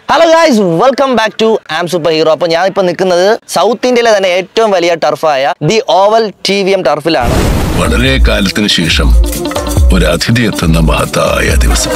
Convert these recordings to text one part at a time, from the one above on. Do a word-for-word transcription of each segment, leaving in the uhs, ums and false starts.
Hello guys, welcome back to Am Superhero. അപ്പോൾ ഞാൻ ഇപ്പോൾ നിൽക്കുന്നത് സൗത്ത് ഇന്ത്യയിലെ തന്നെ ഏറ്റവും വലിയ ടർഫായ the oval T V M ടർഫിലാണ്. വളരെ കാലത്തിന് ശേഷം ഒരു അതിഥി എത്തുന്ന മഹത്തായ ദിവസം.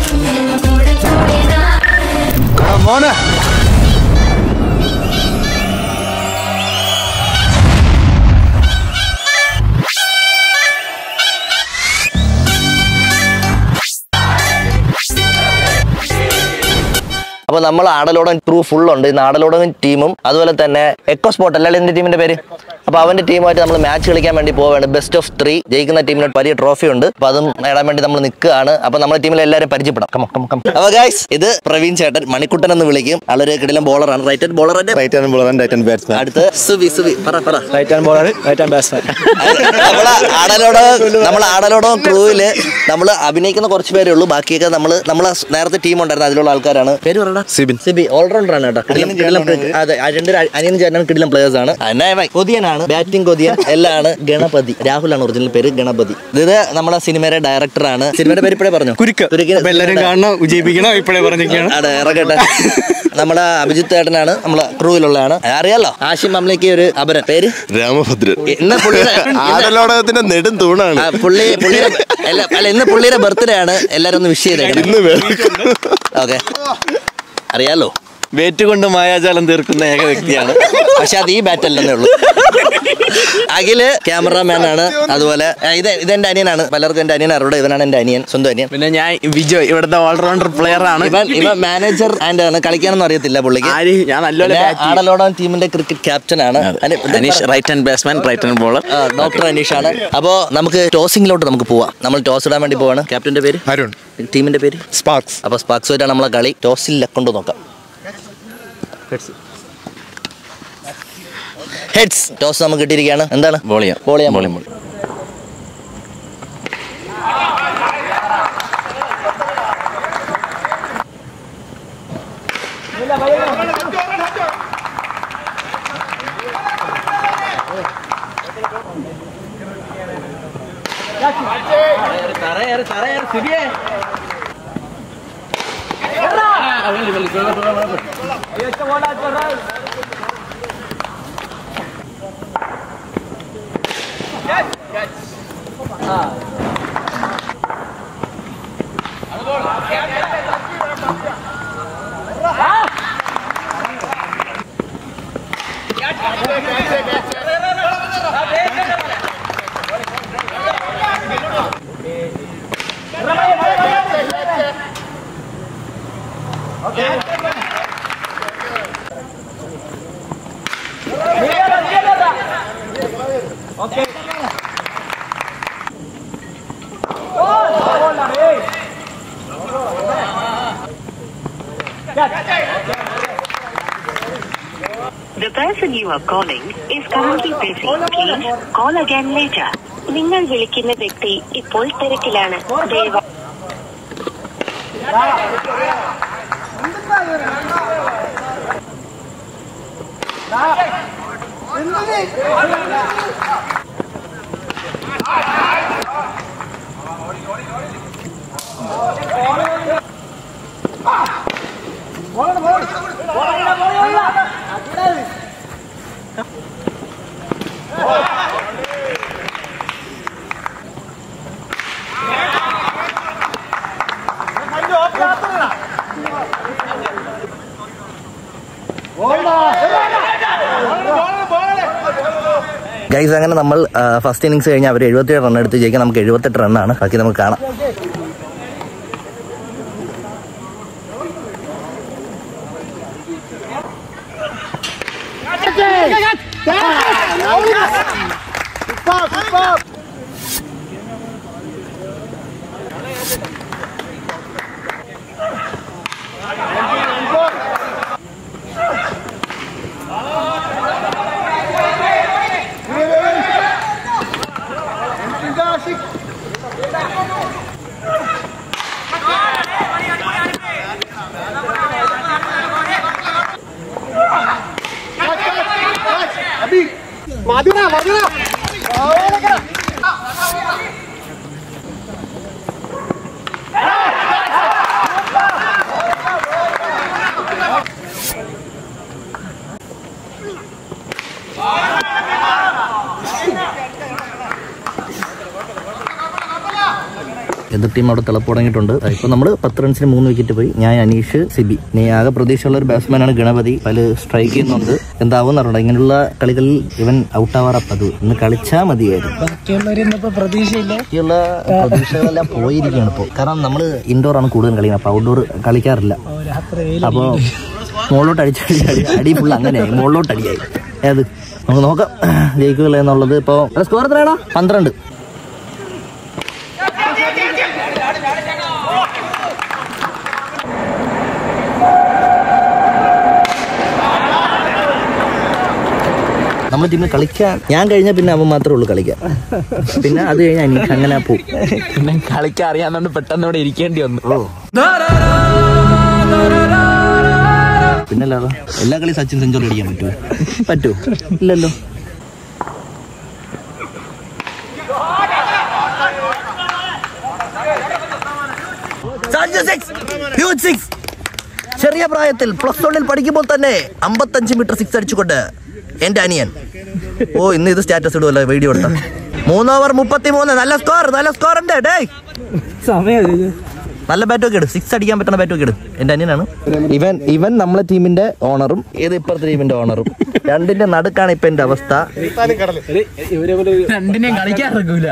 അപ്പോൾ നമ്മൾ ആടലോടൻ ക്രൂ ഫുൾ ഉണ്ട്. ഇന്ന് ആടലോടൻ ടീമും അതുപോലെ തന്നെ എക്കോ സ്പോട്ട് അല്ലാതെ എൻ്റെ ടീമിന്റെ പേര്. അപ്പോൾ അവന്റെ ടീമായിട്ട് നമ്മൾ മാച്ച് കളിക്കാൻ വേണ്ടി പോവുകയാണ്. ബെസ്റ്റ് ഓഫ് ത്രീ ജയിക്കുന്ന ടീമിന് വലിയ ട്രോഫി ഉണ്ട്. അപ്പോൾ അതും നേടാൻ വേണ്ടി നമ്മൾ നിൽക്കുകയാണ്. അപ്പോൾ നമ്മുടെ ടീമിലെ എല്ലാവരും പരിചയപ്പെടാം. Come come come. അപ്പോൾ ഗൈസ്, ഇത് പ്രവീൺ ചേട്ടൻ, മണിക്കുട്ടൻ എന്ന് വിളിക്കും. ആളൊരു കിടിലൻ ബോളറാണ്. റൈറ്റ് ഹാൻഡ് ബോളറിന്റെ right hand bowler and right hand batsman. അടുത്ത് സുബി സുബി പറ പറ right hand bowler right hand batsman. നമ്മൾ ആടലോടോ നമ്മൾ ആടലോടോ ക്രൂവില് നമ്മൾ അഭിനയിക്കുന്ന കുറച്ച് പേരേ ഉള്ളൂ. ബാക്കിയൊക്കെ നമ്മൾ നമ്മളെ നേരത്തെ ടീം ഉണ്ടായിരുന്നു, അതിലുള്ള ആൾക്കാരാണ്. പേര് പറയടാ. സിബിൻ. സിബി ഓൾറൗണ്ടർ ആണ് കേട്ടോ. അതെ, രണ്ട് അനിയനും ചേട്ടനും കിടിലം പ്ലേയേഴ്സ് ആണ്. കൊതിയനാണ്, ബാറ്റിംഗ് കൊതിയൻ എല്ലാമാണ്. ഗണപതി രാഹുലാണ് ഒറിജിനൽ പേര്, ഗണപതി. ഇത് നമ്മുടെ സിനിമയുടെ ഡയറക്ടറാണ്. സിനിമയുടെ പേര് ഇപ്പോഴേ പറഞ്ഞു, എല്ലാവരും കാണണം, വിജയിപ്പിക്കണം. ഇപ്പോഴേ പറഞ്ഞിരിക്കുകയാണ്. അതെ, ഇറക്കട്ടെ. നമ്മുടെ അഭിജിത്ത് ചേട്ടനാണ് നമ്മളെ ക്രൂവിലുള്ളതാണ്. അറിയാലോ, ആഷിം മംലയ്ക്ക് ഒരു അപരൻ പേര് രാമഭദ്രൻ. ഇന്ന് പുള്ളിയുടെ ആടലോടകത്തിന്റെ നെടും തൂണാണ് പുള്ളി. പുള്ളിയുടെ അല്ല ഇന്ന് പുള്ളിയുടെ ബർത്ത്ഡേ ആണ്. എല്ലാരും ഒന്ന് വിഷ് ചെയ്തേക്കണം. ഓക്കെ, അറിയാലോ, ബാറ്റ് കൊണ്ട് മായാജാലം തീർക്കുന്ന ഏക വ്യക്തിയാണ്. പക്ഷെ അത് ഈ ബാറ്റ് അല്ലെന്നേ ഉള്ളൂ. അഖില് ക്യാമറാമാൻ ആണ്. അതുപോലെ ഇത് ഇതെന്റെ അനിയനാണ്. പലർക്കും എന്റെ അനിയൻ അറിവിടെ. ഇവനാണ് എന്റെ അനിയൻ, സ്വന്തം അനിയൻ. പിന്നെ ഞാൻ വിജയ്, ഇവിടുത്തെ ഓൾറൗണ്ടർ പ്ലെയർ ആണ്. ഇവൻ ഇവൻ മാനേജർ ആൻഡ് ആണ്. കളിക്കാനൊന്നും അറിയത്തില്ല പുള്ളിക്ക്. ഞാൻ നല്ലപോലെ ആടലോടൻ ടീമിന്റെ ക്രിക്കറ്റ് ക്യാപ്റ്റൻ ആണ്. Aneesh right hand batsman, right hand bowler. Doctor Aneesh ആണ്. അപ്പോ നമുക്ക് ടോസിംഗിലോട്ട് നമുക്ക് പോവാം. നമ്മൾ ടോസ് ഇടാൻ വേണ്ടി പോവാണ്. ക്യാപ്റ്റന്റെ പേര് അരുൺ, ടീമിന്റെ പേര് സ്പാർക്സ്. അപ്പൊ സ്പാർക്സ് ആയിട്ടാണ് നമ്മളെ കളി. ടോസിൽ കൊണ്ട് നോക്കാം. ഹെഡ്സ്. ടോസ് നമുക്ക് കിട്ടിയിരിക്കുകയാണ്. എന്താണ്? ബോൾ ചെയ്യാം. ബോൾ ചെയ്യാം. Bowling ball. The person you are calling is currently busy. Please call again later. നിങ്ങൾ വിളിക്കുന്ന വ്യക്തി ഇപ്പോൾ തിരക്കിലാണ്. ദയവായി ഗൈസ്, അങ്ങനെ നമ്മൾ ഫസ്റ്റ് ഇന്നിങ്സ് കഴിഞ്ഞാൽ അവർ എഴുപത്തിയേഴ് റൺ എടുത്ത് ജയിക്കാൻ. നമുക്ക് എഴുപത്തെട്ട് റണ്ണാണ്. ബാക്കി നമുക്ക് കാണാം. Madura, Madura. എതിർ ടീം അവിടെ തിളപ്പ് തുടങ്ങിയിട്ടുണ്ട്. ഇപ്പൊ നമ്മള് പത്ത് റൺസിന് മൂന്ന് വിക്കറ്റ് പോയി. ഞാൻ അനീഷ്, സിബി. നീ ആകെ പ്രതീക്ഷയുള്ള ഒരു ബാറ്റ്സ്മാനാണ് ഗണപതി. പല സ്ട്രൈക്ക് ചെയ്യുന്നുണ്ട്. എന്താവും അറിയണ്ട. ഇങ്ങനെയുള്ള കളികളിൽ ഇവൻ ഔട്ടാവാറ പതിവ്. ഇന്ന് കളിച്ചാൽ മതിയായിരുന്നു. ബാക്കിയുള്ള പ്രതീക്ഷകളെല്ലാം പോയിരിക്കുകയാണ് ഇപ്പോൾ. കാരണം നമ്മള് ഇൻഡോർ ആണ് കൂടുതൽ കളിക്കുന്നത്. അപ്പൊ ഔട്ട്ഡോർ കളിക്കാറില്ല. അപ്പൊ മുകളിലോട്ട് അടിച്ചടി അടി ഫുൾ അങ്ങനെയായി. മുകളിലോട്ട് അടിയായി. ഏത് നമുക്ക് നോക്കാം ജയിക്കുകയില്ല എന്നുള്ളത്. ഇപ്പൊ സ്കോർ എത്രയാണോ? പന്ത്രണ്ട്. നമ്മുടെ ടീമിൽ കളിക്കാൻ ഞാൻ കഴിഞ്ഞാൽ പിന്നെ അവൻ മാത്രമേ ഉള്ളൂ കളിക്കാൻ. പിന്നെ അത് കഴിഞ്ഞാൽ അനീഷ് അങ്ങനെ പോവും. പിന്നെ കളിക്കാൻ അറിയാവുന്നതുകൊണ്ട് പെട്ടെന്ന് ഇവിടെ ഇരിക്കേണ്ടി വന്നു. പിന്നല്ലാതെ എല്ലാ കളി സച്ചിൻ സെഞ്ചുറി അടിക്കാൻ പറ്റുമോ? പറ്റുമോ? ഇല്ലല്ലോ. ചെറിയ പ്രായത്തിൽ പ്ലസ് വണ്ണിൽ പഠിക്കുമ്പോൾ തന്നെ അമ്പത്തഞ്ച് മീറ്റർ സിക്സ് അടിച്ചുകൊണ്ട് എന്റെ അനിയൻ. ഓ ഇന്ന് ഇത് സ്റ്റാറ്റസ് ഇടുമല്ലോ വീഡിയോ എടുത്ത. മൂന്ന് ഓവർ മുപ്പത്തി മൂന്ന്. നല്ല സ്കോർ, നല്ല സ്കോർ ഉണ്ട്. ഡേ നല്ല ബാറ്റൊക്കെ ഇടും. സിക്സ് അടിക്കാൻ പറ്റുന്ന ബാറ്റൊക്കെ ഇടും. എന്റെ അനിയനാണ് ഇവൻ. ഇവൻ നമ്മളെ ടീമിന്റെ ഓണറും ഏത് ഇപ്പുറത്തെ ടീമിന്റെ ഓണറും. രണ്ടിന്റെ നടുക്കാണ് ഇപ്പൊ എന്റെ അവസ്ഥ. രണ്ടിനെയും കളിക്കാൻ ഇറങ്ങൂല.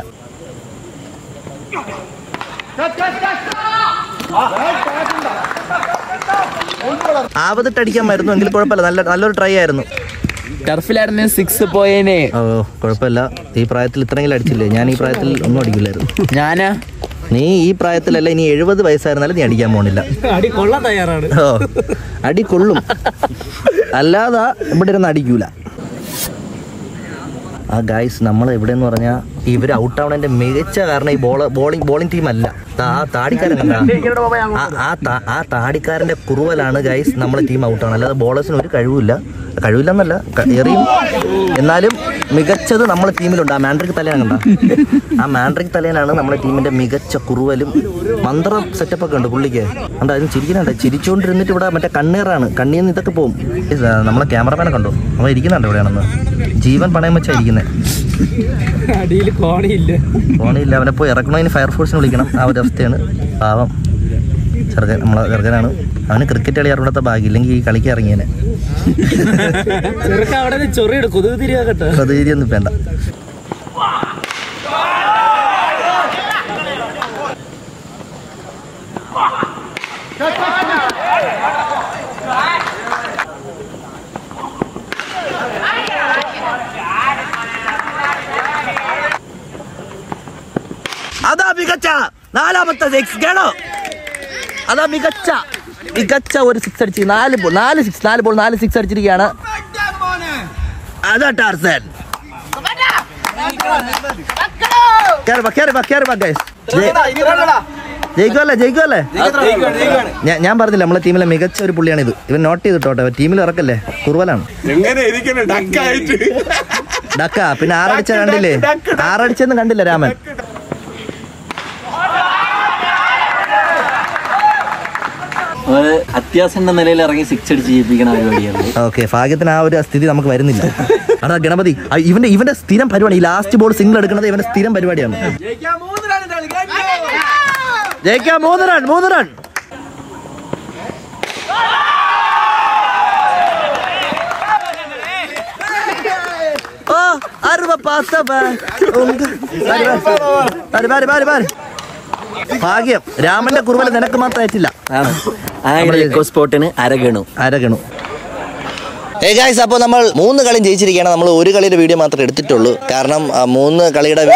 ആവതിട്ടടിക്കാൻ വരുന്നു എങ്കിൽ കുഴപ്പമില്ല. നല്ല നല്ലൊരു ട്രൈ ആയിരുന്നു. ടർഫിലായിരുന്നു സിക്സ് പോയേനെ. ഓ കുഴപ്പമില്ല. ഈ പ്രായത്തിൽ ഇത്രയെങ്കിലും അടിച്ചില്ലേ? ഞാൻ ഈ പ്രായത്തിൽ ഒന്നും അടിക്കില്ലായിരുന്നു. ഞാനാ നീ ഈ പ്രായത്തിലല്ല, ഇനി എഴുപത് വയസ്സായിരുന്നാലും നീ അടിക്കാൻ പോണില്ല. അടി കൊള്ളാൻ തയ്യാറാണ്. ഓ അടി കൊള്ളും, അല്ലാതെ ഇവിടെ ഇരുന്ന് അടിക്കൂല. ആ ഗായ്സ് നമ്മൾ എവിടെയെന്ന് പറഞ്ഞാൽ ഇവർ ഔട്ടാവണതിന്റെ മികച്ച കാരണം ഈ ബോള ബോളിംഗ് ബോളിംഗ് ടീം അല്ല. ആ താടിക്കാരൻ കണ്ടാ ആ താടിക്കാരന്റെ കുറുവലാണ് ഗായ്സ് നമ്മളെ ടീം ഔട്ടാണ്. അല്ലാതെ ബോളേഴ്സിന് ഒരു കഴിവില്ല. കഴിവില്ലെന്നല്ല, എറിയും. എന്നാലും മികച്ചത് നമ്മളെ ടീമിലുണ്ട്. ആ മാൻഡ്രിക് തലയാണ് കണ്ട. ആ മാൻഡ്രിക് തലയനാണ് നമ്മളെ ടീമിന്റെ മികച്ച കുറുവലും. മന്ത്രം സെറ്റപ്പ് ഒക്കെ ഉണ്ട് പുള്ളിക്ക്. കണ്ട അതിന് ചിരിക്കുന്നുണ്ട്. ചിരിച്ചുകൊണ്ടിരുന്നിട്ട് ഇവിടെ മറ്റേ കണ്ണീറാണ്. കണ്ണീന്ന് ഇതൊക്കെ പോകും. നമ്മളെ ക്യാമറമാനെ കണ്ടോ? അവൻ ഇരിക്കുന്നുണ്ട് ഇവിടെയാണെന്ന്. ജീവൻ പണയം വെച്ചാ ഇരിക്കുന്നത്. അടിയിൽ കോണിയില്ല കോണിയില്ല. അവനെ പോയി ഇറക്കണതിന് ഫയർഫോഴ്സിനെ വിളിക്കണം. ആ ഒരു അവസ്ഥയാണ്. പാവം ചെറുക്കൻ, നമ്മളെ ചെറുക്കനാണ്. അവന് ക്രിക്കറ്റ് കളി അറിവിടത്തെ ഭാഗ്യം. ഇല്ലെങ്കിൽ ഈ കളിക്ക് ഇറങ്ങിയനെ. കൊതുകുതിരിയൊന്നും വേണ്ട. അതാ മികച്ച നാലാമത്തെ സിക്സ് കേണോ? അതാ മികച്ച മികച്ച ഒരു സിക്സ് അടിച്ച് നാല് ബോൾ നാല് സിക്സ് നാല് ബോൾ നാല് സിക്സ് അടിച്ചിരിക്കുകയാണ്. അതാ ടാർസൻ. ജയിക്കുമല്ലേ ജയിക്കുമല്ലേ? ഞാൻ പറഞ്ഞില്ല നമ്മളെ ടീമിലെ മികച്ച ഒരു പുള്ളിയാണ് ഇത്. ഇവൻ നോട്ട് ചെയ്തിട്ടോട്ടെ. ടീമിൽ ഇറക്കല്ലേ? കുറുവലാണ്. ഡക്ക. പിന്നെ ആറടിച്ച കണ്ടില്ലേ? ആറടിച്ചെന്ന് കണ്ടില്ല രാമൻ. അത്യാവശ്യം നിലയിൽ ഇറങ്ങി സിക്സ് അടിച്ച് ജയിപ്പിക്കണ പരിപാടിയാണ്. ഓക്കെ, ഭാഗ്യത്തിന് ആ ഒരു സ്ഥിതി നമുക്ക് വരുന്നില്ല. അതാ ഗണപതി ഇവന്റെ ഇവന്റെ സ്ഥിരം പരിപാടി. ഈ ലാസ്റ്റ് ബോൾ സിംഗിൾ എടുക്കുന്നത് ഇവന്റെ സ്ഥിരം പരിപാടിയാണ്. ജയിക്കാൻ മൂന്ന് റൺ മൂന്ന് റൺ. ഓ അറുപ പാസ. ഭാഗ്യം രാമന്റെ കുറുവല നിനക്ക് മാത്രം ആയിട്ടില്ല. സ്പോട്ടിന് അരഗണു അരഗണു. ഏ ഗായ്സ്, അപ്പോൾ നമ്മൾ മൂന്ന് കളി ജയിച്ചിരിക്കുകയാണ്. നമ്മൾ ഒരു കളിയുടെ വീഡിയോ മാത്രമേ എടുത്തിട്ടുള്ളൂ. കാരണം മൂന്ന് കളിയുടെ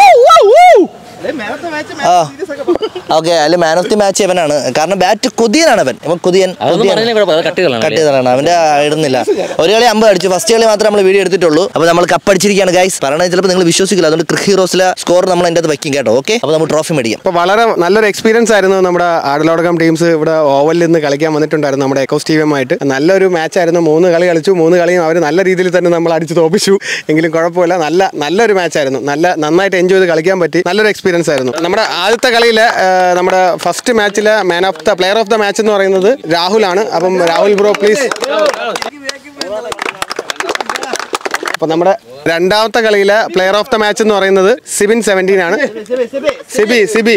ആ ഓക്കെ അതിൽ മാൻ ഓഫ് ദി മാച്ച് ഇവനാണ്. കാരണം ബാറ്റ് കുതിയനാണ് അവൻ. ഇവൻ കുതിയൻ കട്ട് ചെയ്താണ്. അവന്റെ ഇടുന്നില്ല. ഒരു കളി അമ്പത് അടിച്ചു. ഫസ്റ്റ് കളി മാത്രമേ നമ്മൾ വീഡിയോ എടുത്തിട്ടുള്ളൂ. അപ്പോൾ നമ്മൾ കപ്പടിച്ചിരിക്കുകയാണ് ഗൈസ്. പറയണത് ചിലപ്പോൾ നിങ്ങൾ വിശ്വസിക്കില്ല. അതുകൊണ്ട് ക്രിക്ക് ഹീറോസിലെ സ്കോർ നമ്മൾ അതിൻ്റെ അത് വയ്ക്കും കേട്ടോ. ഓക്കെ, അപ്പോൾ നമ്മൾ ട്രോഫി മേടിക്കാം. അപ്പോൾ വളരെ നല്ലൊരു എക്സ്പീരിയൻസ് ആയിരുന്നു. നമ്മുടെ ആടലോടകം ടീംസ് ഇവിടെ ഓവലിൽ നിന്ന് കളിക്കാൻ വന്നിട്ടുണ്ടായിരുന്നു നമ്മുടെ എക്കോസ് ടീമുമായിട്ട്. നല്ലൊരു മാച്ചായിരുന്നു. മൂന്ന് കളി കളിച്ചു. മൂന്ന് കളിയും അവർ നല്ല രീതിയിൽ തന്നെ നമ്മൾ അടിച്ച് തോപ്പിച്ചു. എങ്കിലും കുഴപ്പമില്ല. നല്ല നല്ലൊരു മാച്ചായിരുന്നു. നല്ല നന്നായിട്ട് എൻജോയ് ചെയ്ത് കളിക്കാൻ പറ്റി. നല്ലൊരു എക്സ്പീരിയൻസ് ആയിരുന്നു. നമ്മുടെ ആദ്യത്തെ കളിയിൽ നമ്മുടെ ഫസ്റ്റ് മാച്ചിലെ man of the player of the match എന്ന് പറയുന്നത് രാഹുലാണ്. അപ്പം രാഹുൽ ബ്രോ പ്ലീസ്. അപ്പം നമ്മുടെ രണ്ടാമത്തെ കളിയിലെ പ്ലെയർ ഓഫ് ദ മാച്ച് എന്ന് പറയുന്നത് സിബിൻ സെവൻറ്റീൻ ആണ്. സിബി സിബി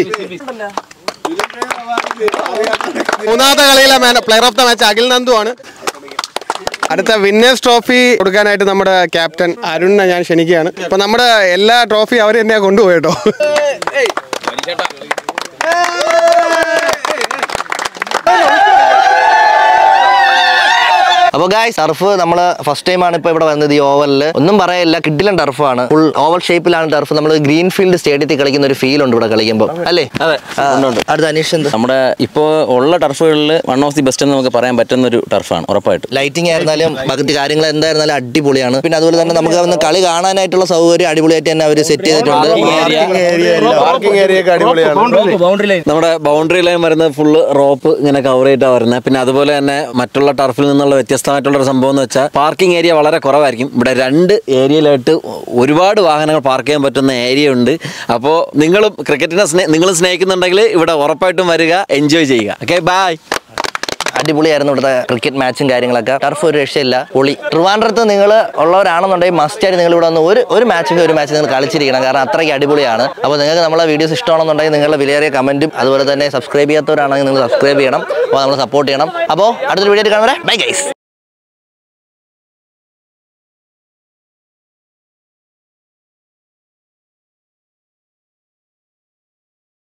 മൂന്നാമത്തെ കളിയിലെ player of the match Akhil Nandu ആണ്. അടുത്ത വിന്നേഴ്സ് ട്രോഫി കൊടുക്കാനായിട്ട് നമ്മുടെ ക്യാപ്റ്റൻ അരുണിനെ ഞാൻ ക്ഷണിക്കുകയാണ്. അപ്പൊ നമ്മുടെ എല്ലാ ട്രോഫി അവർ തന്നെയാ കൊണ്ടുപോയിട്ടോ. അപ്പോൾ ഗായ്സ് ടർഫ് നമ്മൾ ഫസ്റ്റ് ടൈം ആണ് ഇപ്പോൾ ഇവിടെ വന്നത് ഈ ഓവലിൽ. ഒന്നും പറയില്ല, കിഡിലൻ ടർഫാണ്. ഫുൾ ഓവൽ ഷേപ്പിലാണ് ടർഫ്. നമ്മൾ ഗ്രീൻ ഫീൽഡ് സ്റ്റേഡിയത്തിൽ കളിക്കുന്ന ഒരു ഫീൽ ഉണ്ട് ഇവിടെ കളിക്കുമ്പോൾ, അല്ലേ? അതെ. അടുത്ത അനീഷ് എന്ത്? നമ്മുടെ ഇപ്പോൾ ഉള്ള ടർഫുകളിൽ വൺ ഓഫ് ദി ബെസ്റ്റ് എന്ന് നമുക്ക് പറയാൻ പറ്റുന്ന ഒരു ടർഫാണ് ഉറപ്പായിട്ട്. ലൈറ്റിംഗ് ആയിരുന്നാലും ബാക്കി കാര്യങ്ങൾ എന്തായിരുന്നാലും അടിപൊളിയാണ്. പിന്നെ അതുപോലെ തന്നെ നമുക്ക് ഒന്ന് കളി കാണാനായിട്ടുള്ള സൗകര്യം അടിപൊളിയായിട്ട് തന്നെ അവർ സെറ്റ് ചെയ്തിട്ടുണ്ട്. നമ്മുടെ ബൗണ്ടറി ലൈൻ വരുന്നത് ഫുള്ള് റോപ്പ് ഇങ്ങനെ കവർ ചെയ്തിട്ടാണ് വരുന്നത്. പിന്നെ അതുപോലെ തന്നെ മറ്റുള്ള ടർഫിൽ നിന്നുള്ള വ്യത്യസ്തമായിട്ടുള്ള ഒരു സംഭവം എന്ന് വെച്ചാൽ പാർക്കിംഗ് ഏരിയ വളരെ കുറവായിരിക്കും. ഇവിടെ രണ്ട് ഏരിയയിലായിട്ട് ഒരുപാട് വാഹനങ്ങൾ പാർക്ക് ചെയ്യാൻ പറ്റുന്ന ഏരിയ ഉണ്ട്. അപ്പോൾ നിങ്ങളും ക്രിക്കറ്റിനെ സ്നേ നിങ്ങളും സ്നേഹിക്കുന്നുണ്ടെങ്കിൽ ഇവിടെ ഉറപ്പായിട്ടും വരിക, എൻജോയ് ചെയ്യുക. Okay, bye. അടിപൊളിയായിരുന്നു ഇവിടുത്തെ ക്രിക്കറ്റ് മാച്ചും കാര്യങ്ങളൊക്കെ. ടർഫ് ഒരു രക്ഷയില്ല, പൊളി. ട്രിവാൻഡ്രത്ത് നിങ്ങൾ ഉള്ളവരാണെന്നുണ്ടെങ്കിൽ മസ്റ്റായിട്ട് നിങ്ങൾ ഇവിടെ വന്ന് ഒരു ഒരു മാച്ചിൻ്റെ ഒരു മാച്ച് നിങ്ങൾ കളിച്ചിരിക്കണം, കാരണം അത്രയ്ക്ക് അടിപൊളിയാണ്. അപ്പോൾ നിങ്ങൾക്ക് നമ്മളെ വീഡിയോസ് ഇഷ്ടമാണെന്നുണ്ടെങ്കിൽ നിങ്ങളുടെ വിലയേറിയ കമൻറ്റും അതുപോലെ തന്നെ സബ്സ്ക്രൈബ് ചെയ്യാത്തവരാണെങ്കിൽ നിങ്ങൾ സബ്സ്ക്രൈബ് ചെയ്യണം. അപ്പോൾ നമ്മൾ സപ്പോർട്ട് ചെയ്യണം. അപ്പോൾ അടുത്തൊരു വീഡിയോ കാണുന്നവരെ ബൈ ഗൈസ്.